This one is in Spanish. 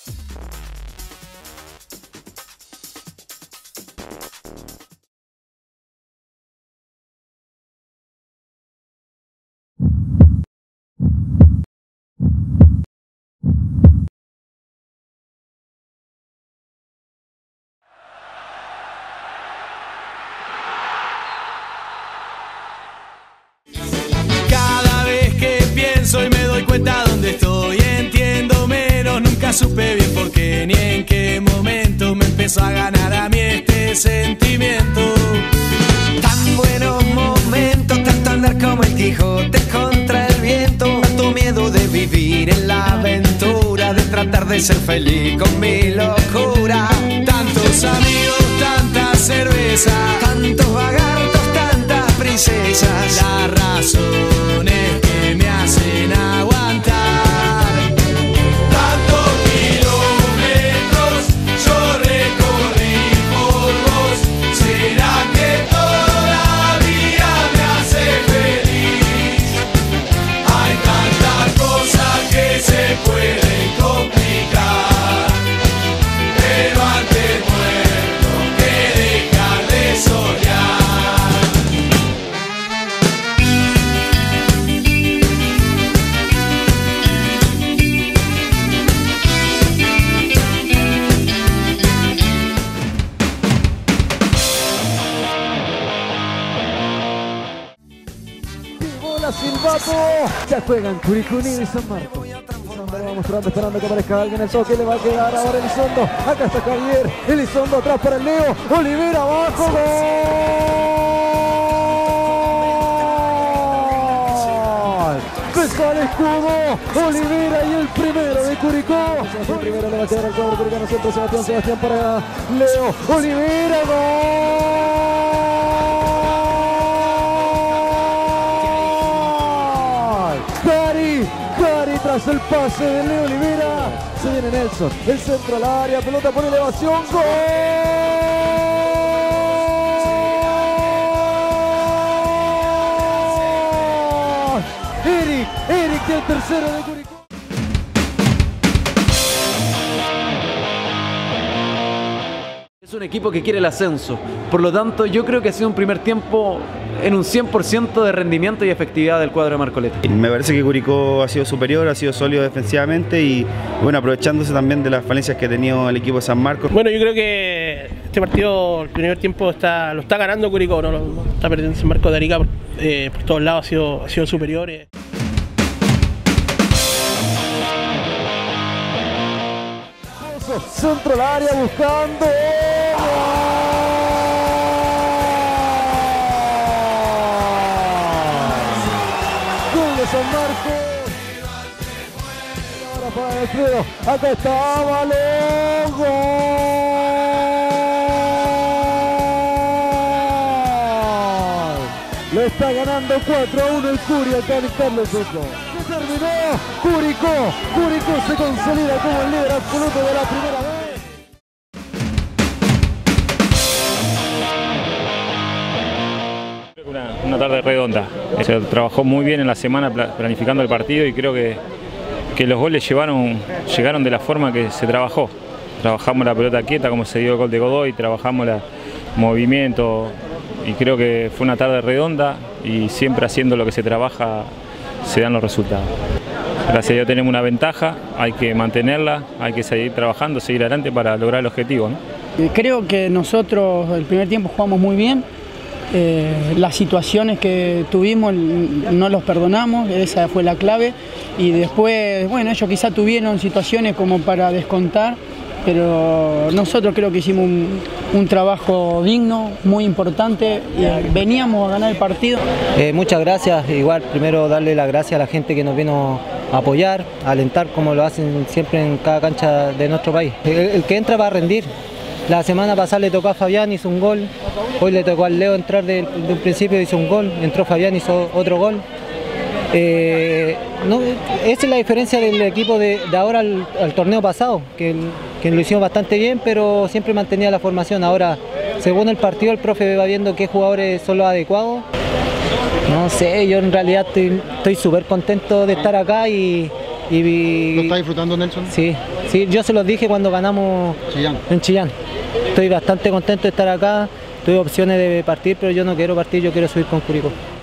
Y me doy cuenta dónde estoy, entiendo menos, nunca supe bien por qué ni en qué momento me empezó a ganar a mí este sentimiento. Tan buenos momentos, tanto andar como el Quijote contra el viento, tanto miedo de vivir en la aventura, de tratar de ser feliz con mi locura. Tantos amigos, tanta cerveza, tantos lagartos, tantas princesas, las razones que me hacen aguantar. Tantos kilómetros yo recorrí por vos, ¿será que todavía me hace feliz? Hay tantas cosas que se pueden complicar, pero antes muerto que dejar de soñar. Silbato, ya juegan Curicó Unido y San Marcos. Elizondo va mostrando, esperando que aparezca alguien. El toque le va a quedar ahora Elizondo. Acá está Javier. Elizondo atrás para el Leo. Olivera abajo. ¡Gol! Pesa el escudo. Olivera y el primero de Curicó. El primero le va a quedar al cuadro curicano centro. Sebastián para Leo. Olivera. ¡Gol! Cari tras el pase de Leo Olivera. Se viene Nelson. El centro al área. Pelota por elevación. ¡Gol! Eric el tercero de Curicó. Es un equipo que quiere el ascenso, por lo tanto yo creo que ha sido un primer tiempo en un 100% de rendimiento y efectividad del cuadro de Marcoleta. Me parece que Curicó ha sido superior, ha sido sólido defensivamente y bueno, aprovechándose también de las falencias que ha tenido el equipo de San Marcos. Bueno, yo creo que este partido, el primer tiempo lo está ganando Curicó, no está perdiendo San Marcos de Arica, por todos lados ha sido superior. Centro al área buscando. Gol de San Marcos. Ahora para Alfredo. Acá está balón. Gol. Lo está ganando 4-1 el Curia acá en Carlos Soto. Se terminó. Curicó se consolida como el líder absoluto de la primera vez. Una tarde redonda. Se trabajó muy bien en la semana planificando el partido y creo que los goles llegaron de la forma que se trabajó. Trabajamos la pelota quieta como se dio el gol de Godoy, trabajamos el movimiento y creo que fue una tarde redonda y siempre haciendo lo que se trabaja se dan los resultados. Gracias a Dios tenemos una ventaja, hay que mantenerla, hay que seguir trabajando, seguir adelante para lograr el objetivo, ¿no? Creo que nosotros el primer tiempo jugamos muy bien, las situaciones que tuvimos no los perdonamos, esa fue la clave, y después, bueno, ellos quizá tuvieron situaciones como para descontar, pero nosotros creo que hicimos un trabajo digno, muy importante, veníamos a ganar el partido. Muchas gracias, igual primero darle las gracias a la gente que nos vino a apoyar, a alentar como lo hacen siempre en cada cancha de nuestro país. El que entra va a rendir. La semana pasada le tocó a Fabián, hizo un gol, hoy le tocó al Leo entrar de un principio, hizo un gol, entró Fabián, hizo otro gol. No, esa es la diferencia del equipo de ahora al torneo pasado, que lo hicimos bastante bien, pero siempre mantenía la formación. Ahora, según el partido, el profe va viendo qué jugadores son los adecuados. No sé, yo en realidad estoy súper contento de estar acá y ¿Lo está disfrutando, Nelson? Sí, sí, yo se los dije cuando ganamos en Chillán. Estoy bastante contento de estar acá, tuve opciones de partir, pero yo no quiero partir, yo quiero subir con Curicó.